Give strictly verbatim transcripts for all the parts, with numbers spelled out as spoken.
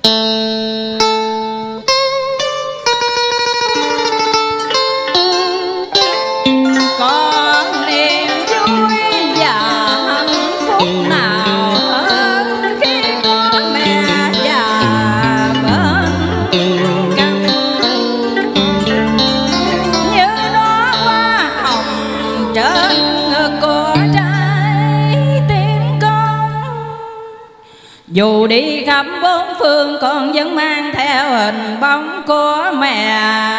Dù đi khắp bốn phương con vẫn mang theo hình bóng của mẹ.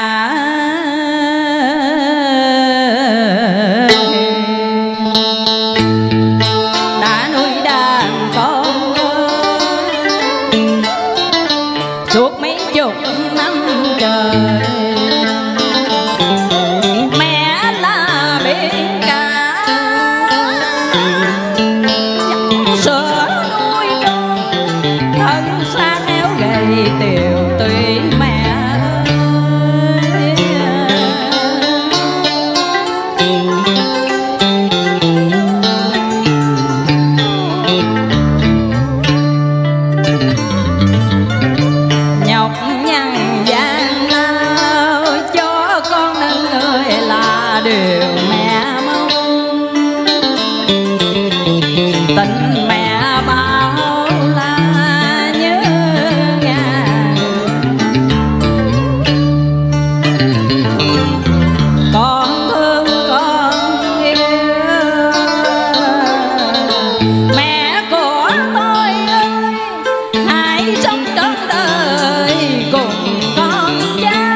Đã nuôi đàn con suốt mấy chục năm trời. Mẹ là biển cả sữa nuôi con, thân xác héo gầy tiều tụy mẹ ơi. Nhọc nhằn gian lao cho con nên người là điều mẹ mong. Tình mẹ bao la nhớ ngàn, con thương con yêu mẹ của tôi ơi. Hãy sống trọn đời cùng con cháu.